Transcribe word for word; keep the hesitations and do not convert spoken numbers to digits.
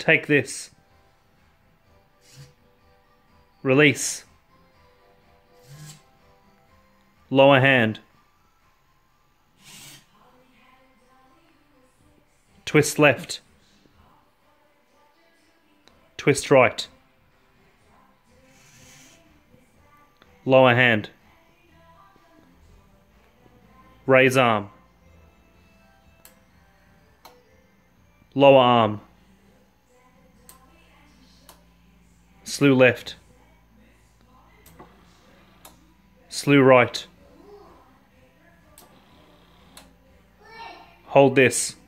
Take this. Release. Lower hand. Twist left. Twist right. Lower hand. Raise arm. Lower arm. Slew left. Slew right. Hold this.